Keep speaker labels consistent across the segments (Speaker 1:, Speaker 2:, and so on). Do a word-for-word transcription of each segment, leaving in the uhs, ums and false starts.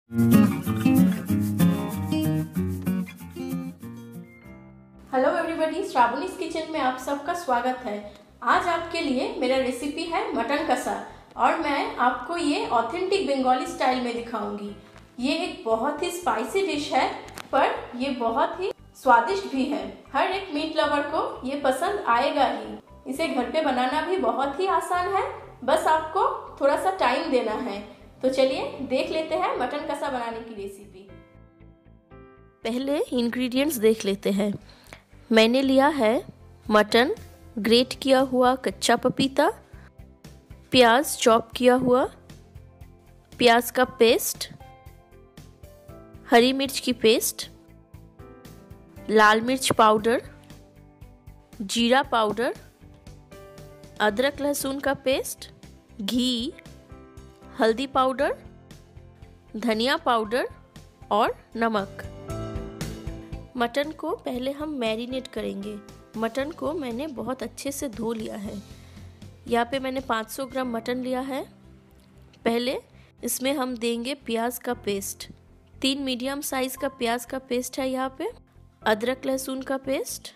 Speaker 1: Hello everybody, श्रावणीज kitchen में आप सबका स्वागत है। आज आपके लिए मेरा रेसिपी है मटन कसा और मैं आपको ये ऑथेंटिक बंगाली स्टाइल में दिखाऊंगी। ये एक बहुत ही स्पाइसी डिश है पर ये बहुत ही स्वादिष्ट भी है। हर एक मीट लवर को ये पसंद आएगा ही। इसे घर पे बनाना भी बहुत ही आसान है, बस आपको थोड़ा सा टाइम देना है। तो चलिए देख लेते हैं मटन कसा बनाने की रेसिपी।
Speaker 2: पहले इंग्रेडिएंट्स देख लेते हैं। मैंने लिया है मटन, ग्रेट किया हुआ कच्चा पपीता, प्याज चॉप किया हुआ, प्याज का पेस्ट, हरी मिर्च की पेस्ट, लाल मिर्च पाउडर, जीरा पाउडर, अदरक लहसुन का पेस्ट, घी, हल्दी पाउडर, धनिया पाउडर और नमक। मटन को पहले हम मैरिनेट करेंगे। मटन को मैंने बहुत अच्छे से धो लिया है। यहाँ पे मैंने पाँच सौ ग्राम मटन लिया है। पहले इसमें हम देंगे प्याज का पेस्ट। तीन मीडियम साइज का प्याज का पेस्ट है यहाँ पे, अदरक लहसुन का पेस्ट,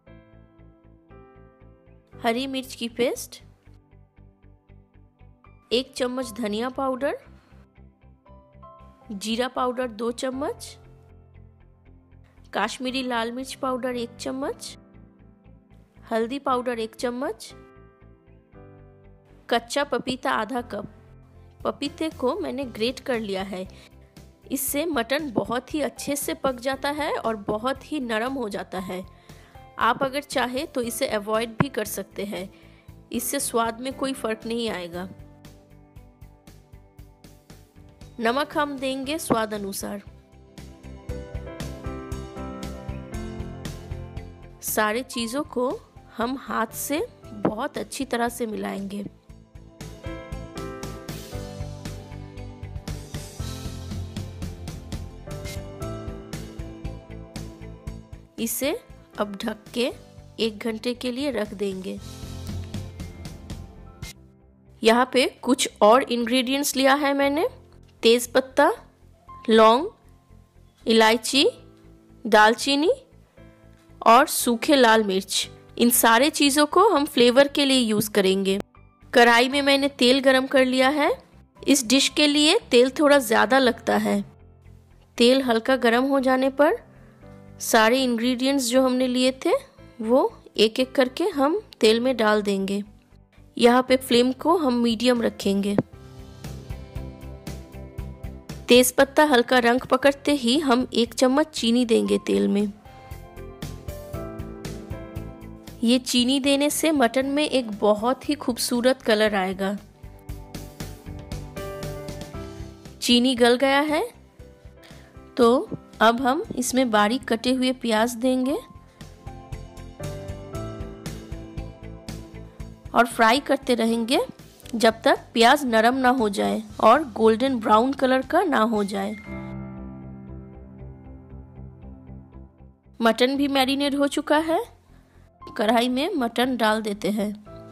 Speaker 2: हरी मिर्च की पेस्ट, एक चम्मच धनिया पाउडर, जीरा पाउडर दो चम्मच, काश्मीरी लाल मिर्च पाउडर एक चम्मच, हल्दी पाउडर एक चम्मच, कच्चा पपीता आधा कप। पपीते को मैंने ग्रेट कर लिया है। इससे मटन बहुत ही अच्छे से पक जाता है और बहुत ही नरम हो जाता है। आप अगर चाहे तो इसे अवॉइड भी कर सकते हैं, इससे स्वाद में कोई फर्क नहीं आएगा। नमक हम देंगे स्वाद अनुसार। सारे चीज़ों को हम हाथ से बहुत अच्छी तरह से मिलाएंगे। इसे अब ढक के एक घंटे के लिए रख देंगे। यहाँ पे कुछ और इंग्रेडिएंट्स लिया है मैंने। तेज पत्ता, लौंग, इलायची, दालचीनी और सूखे लाल मिर्च। इन सारे चीज़ों को हम फ्लेवर के लिए यूज़ करेंगे। कढ़ाई में मैंने तेल गरम कर लिया है। इस डिश के लिए तेल थोड़ा ज़्यादा लगता है। तेल हल्का गरम हो जाने पर सारे इंग्रेडिएंट्स जो हमने लिए थे वो एक एक करके हम तेल में डाल देंगे। यहाँ पे फ्लेम को हम मीडियम रखेंगे। तेज पत्ता हल्का रंग पकड़ते ही हम एक चम्मच चीनी देंगे तेल में। ये चीनी देने से मटन में एक बहुत ही खूबसूरत कलर आएगा। चीनी गल गया है तो अब हम इसमें बारीक कटे हुए प्याज देंगे और फ्राई करते रहेंगे जब तक प्याज नरम ना हो जाए और गोल्डन ब्राउन कलर का ना हो जाए। मटन भी मैरिनेट हो चुका है। कढ़ाई में मटन डाल देते हैं।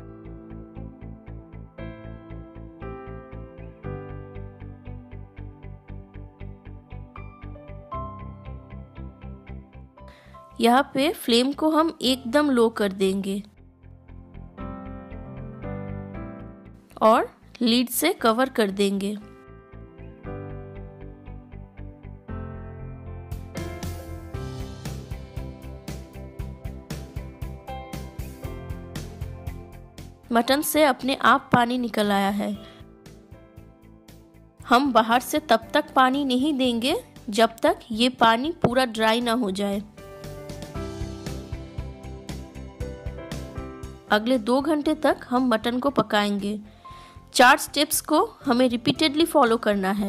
Speaker 2: यहाँ पे फ्लेम को हम एकदम लो कर देंगे और लीड से कवर कर देंगे। मटन से अपने आप पानी निकल आया है। हम बाहर से तब तक पानी नहीं देंगे जब तक ये पानी पूरा ड्राई ना हो जाए। अगले दो घंटे तक हम मटन को पकाएंगे। चार स्टेप्स को हमें रिपीटेडली फॉलो करना है।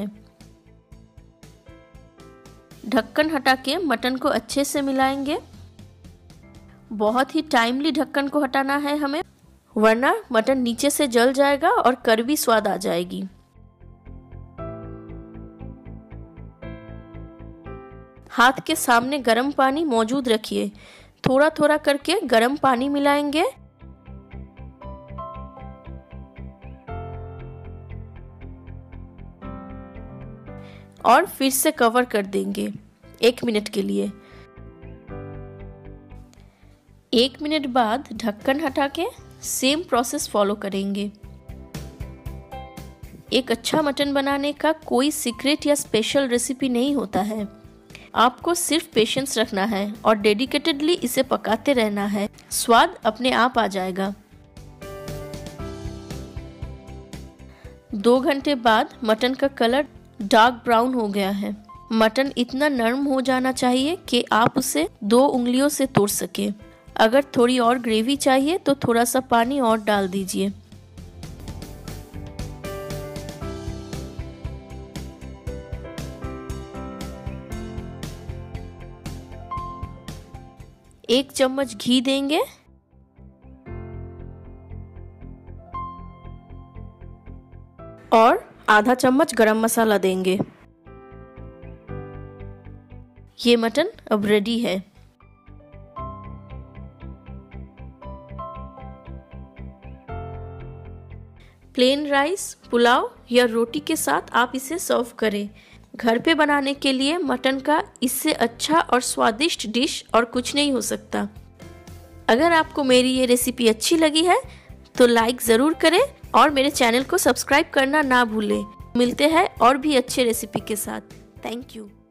Speaker 2: ढक्कन हटा के मटन को अच्छे से मिलाएंगे। बहुत ही टाइमली ढक्कन को हटाना है हमें, वरना मटन नीचे से जल जाएगा और कड़वी स्वाद आ जाएगी। हाथ के सामने गर्म पानी मौजूद रखिए। थोड़ा थोड़ा करके गर्म पानी मिलाएंगे और फिर से कवर कर देंगे एक मिनट के लिए। एक मिनट बाद ढक्कन हटा के सेम प्रोसेस फॉलो करेंगे। एक अच्छा मटन बनाने का कोई सीक्रेट या स्पेशल रेसिपी नहीं होता है। आपको सिर्फ पेशेंस रखना है और डेडिकेटेडली इसे पकाते रहना है। स्वाद अपने आप आ जाएगा। दो घंटे बाद मटन का कलर डार्क ब्राउन हो गया है। मटन इतना नरम हो जाना चाहिए कि आप उसे दो उंगलियों से तोड़ सके। अगर थोड़ी और ग्रेवी चाहिए तो थोड़ा सा पानी और डाल दीजिए। एक चम्मच घी देंगे और आधा चम्मच गरम मसाला देंगे। ये मटन अब रेडी है। प्लेन राइस, पुलाव या रोटी के साथ आप इसे सर्व करें। घर पे बनाने के लिए मटन का इससे अच्छा और स्वादिष्ट डिश और कुछ नहीं हो सकता। अगर आपको मेरी ये रेसिपी अच्छी लगी है तो लाइक ज़रूर करें और मेरे चैनल को सब्सक्राइब करना ना भूलें। मिलते हैं और भी अच्छे रेसिपी के साथ। Thank you.